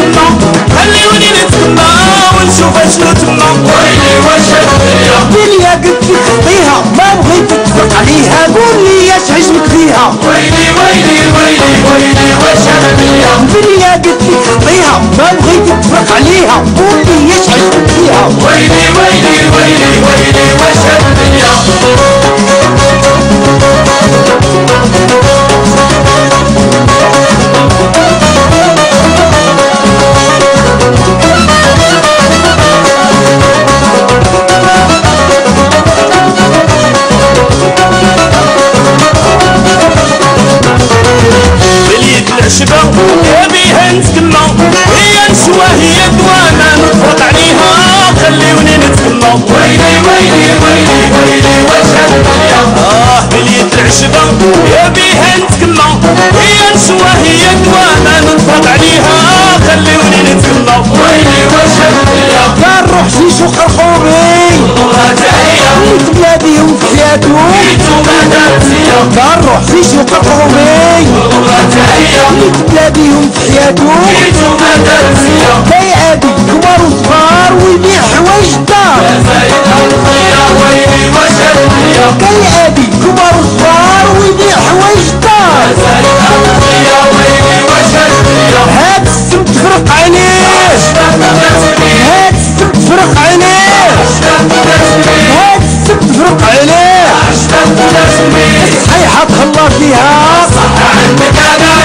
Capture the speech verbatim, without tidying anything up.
نتسنى خليوني نتسنى ونشوف اشنو تما. ويلي واش هاديا دنيا قلت لك خطيها ما بغيت تفرق عليها قول لي اش عجبك فيها. ويلي ويلي ويلي ويلي واش هاديا دنيا قلت لك خطيها ما بغيت تفرق عليها قول لي اش عجبك فيها. ويلي ويلي ويلي ويلي واش هاديا يا بيها نتكلم هي نشوى هي دوانا نطلق عليها خليوني نتكلم. ويلي ويلي ويلي ويلي واش هاديا اه بليت العشبة يا بيها نتكلم هي نشوى هي دوانا نطلق عليها خليوني نتكلم. ويلي واش هاديا كان روح شي سوق الخومي والله تاهيا نيت بلادي وفياتو نيتو مدارسيا كان روح في سوق الخومي والله تاهيا نيت بلادي وفياتو نيتو مدارسيا كيعادي كبار وصغار ويبيع حوايج الدار. يا زايد هالخيا ويلي واش هاديا كيعادي كبار وصغار ويبيع حوايج الدار. يا زايد هالخيا ويلي واش هاديا هاد السم تفرق عليه هاد السم تفرق عليه هاد السم تفرق عليه صحيحة تخلى فيها صح عندك انا